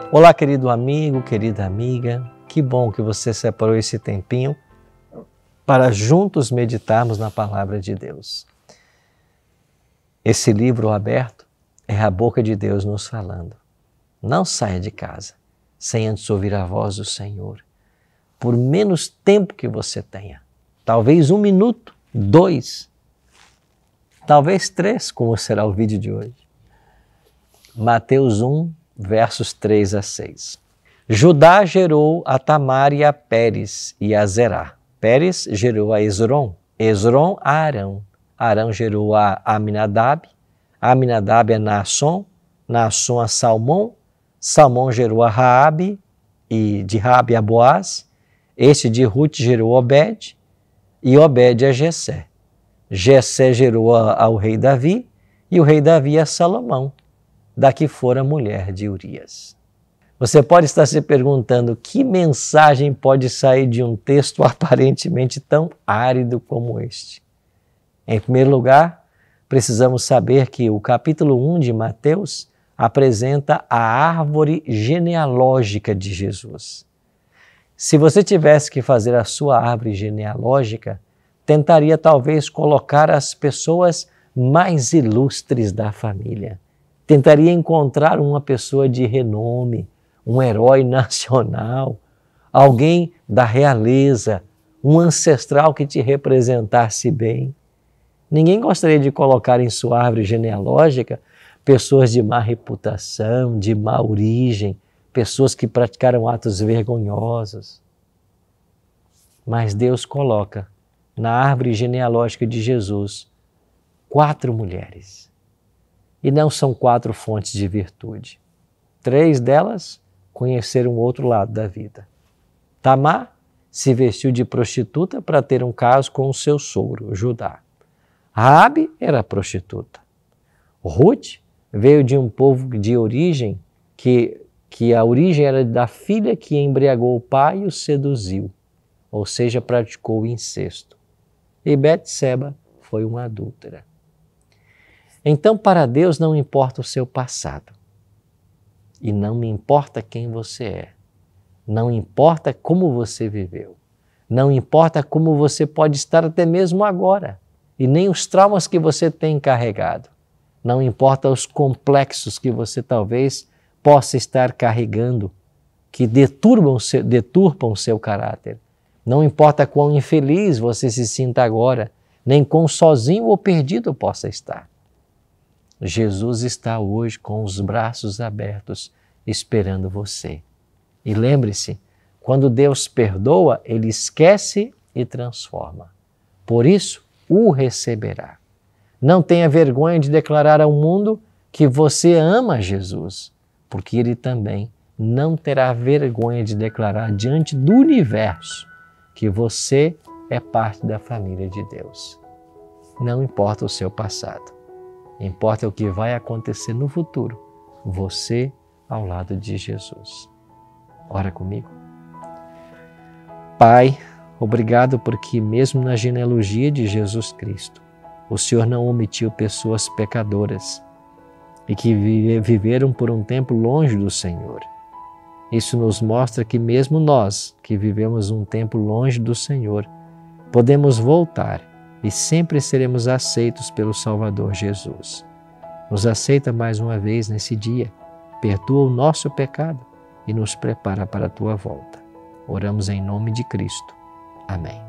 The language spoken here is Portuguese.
Olá, querido amigo, querida amiga, que bom que você separou esse tempinho para juntos meditarmos na Palavra de Deus. Esse livro aberto é a boca de Deus nos falando. Não saia de casa sem antes ouvir a voz do Senhor. Por menos tempo que você tenha, talvez 1 minuto, 2, talvez 3, como será o vídeo de hoje. Mateus 1, versos 3 a 6. Judá gerou a Tamar e a Pérez e a Zerá. Pérez gerou a Esrom, Esrom a Arão. Arão gerou a Aminadab, Aminadab a Naasson, Naasson a Salmão, Salmão gerou a Raabe, e de Raabe a Boaz. Este de Ruth gerou Obed, e Obed a Jessé. Jessé gerou ao rei Davi, e o rei Davi a Salomão, da que fora mulher de Urias. Você pode estar se perguntando que mensagem pode sair de um texto aparentemente tão árido como este. Em primeiro lugar, precisamos saber que o capítulo 1 de Mateus apresenta a árvore genealógica de Jesus. Se você tivesse que fazer a sua árvore genealógica, tentaria talvez colocar as pessoas mais ilustres da família. Tentaria encontrar uma pessoa de renome, um herói nacional, alguém da realeza, um ancestral que te representasse bem. Ninguém gostaria de colocar em sua árvore genealógica pessoas de má reputação, de má origem, pessoas que praticaram atos vergonhosos. Mas Deus coloca na árvore genealógica de Jesus 4 mulheres. E não são 4 fontes de virtude. 3 delas conheceram o outro lado da vida. Tamar se vestiu de prostituta para ter um caso com o seu sogro, Judá. Raabe era prostituta. Ruth veio de um povo de origem que a origem era da filha que embriagou o pai e o seduziu, ou seja, praticou o incesto. E Betseba foi uma adúltera. Então, para Deus não importa o seu passado. E não me importa quem você é. Não importa como você viveu. Não importa como você pode estar até mesmo agora. E nem os traumas que você tem carregado. Não importa os complexos que você talvez possa estar carregando, que deturpam o seu caráter. Não importa quão infeliz você se sinta agora, nem quão sozinho ou perdido possa estar. Jesus está hoje com os braços abertos, esperando você. E lembre-se, quando Deus perdoa, Ele esquece e transforma. Por isso, o receberá. Não tenha vergonha de declarar ao mundo que você ama Jesus, porque Ele também não terá vergonha de declarar diante do universo que você é parte da família de Deus. Não importa o seu passado, importa o que vai acontecer no futuro, você ao lado de Jesus. Ora comigo. Pai, obrigado porque mesmo na genealogia de Jesus Cristo, o Senhor não omitiu pessoas pecadoras e que viveram por um tempo longe do Senhor. Isso nos mostra que mesmo nós, que vivemos um tempo longe do Senhor, podemos voltar e sempre seremos aceitos pelo Salvador Jesus. Nos aceita mais uma vez nesse dia, perdoa o nosso pecado e nos prepara para a Tua volta. Oramos em nome de Cristo. Amém.